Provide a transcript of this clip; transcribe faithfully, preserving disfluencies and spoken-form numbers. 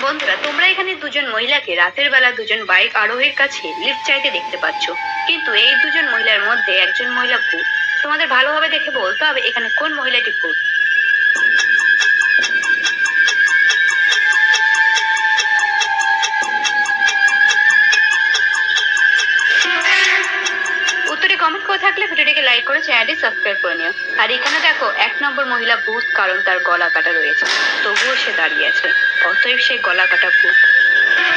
বন্ধুরা, তোমরা এখানে দুজন মহিলাকে রাতের বেলা দুজন বাইক আরোহীর কাছে লিফট চাইতে দেখতে পাচ্ছ। কিন্তু এই দুজন মহিলার মধ্যে একজন মহিলা ভূত। তোমাদের ভালোভাবে দেখে বলতে হবে এখানে কোন মহিলাটি ভূত। উত্তরে কমেন্ট করে থাকলে ভিডিওটিকে লাইক করে চ্যানেলটি সাবস্ক্রাইব করে নিও। আর এখানে দেখো, এক নম্বর মহিলা ভূত, কারণ তার গলা কাটা রয়েছে, তবুও সে দাঁড়িয়ে আছে, অতএব সে গলা কাটা ভূত।